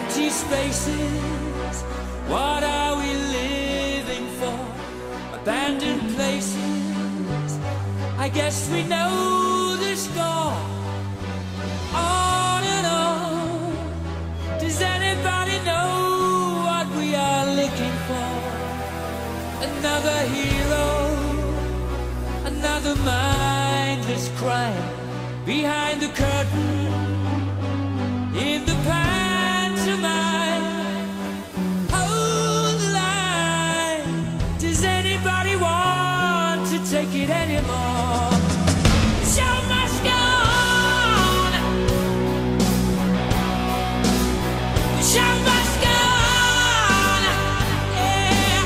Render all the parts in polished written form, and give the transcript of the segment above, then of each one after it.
empty spaces. What are we living for? Abandoned places. I guess we know the score. On and on. Does anybody know what we are looking for? Another hero, another mindless crime behind the curtain. In the pantomime, hold the line. Does anybody want to take it anymore? The show must go on. The show must go on. Yeah.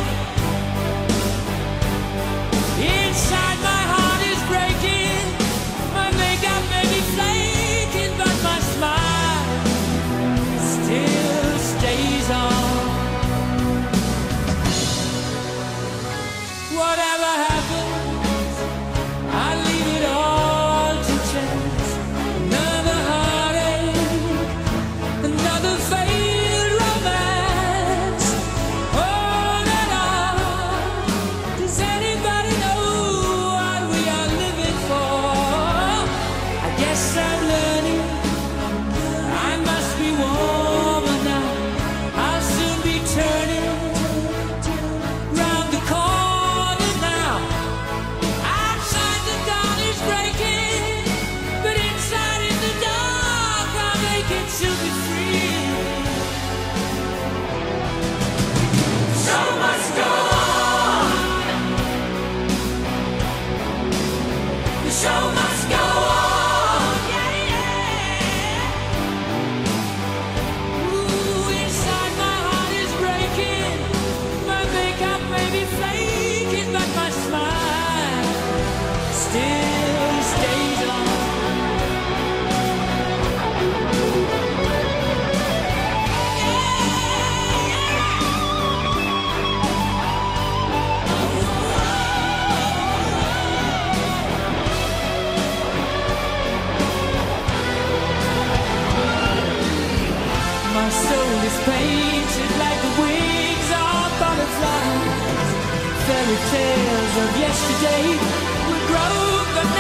Inside my heart is breaking. My makeup may be flaking, but my smile still stays on. Whatever happens, I leave it all to chance. Another heartache, another failed romance. On and on. Does anybody know what we are living for? I guess I'm learning. I must be warmer now. I'll soon be turning round the corner now. Outside the dawn is breaking, but inside in the dark I'll make it to be free. The show must go on. The show must go on. Yeah, yeah. Ooh, inside my heart is breaking. My makeup may be flaking, but my smile still stays on. My soul is painted like the wings of butterflies. Fairy tales of yesterday will grow, but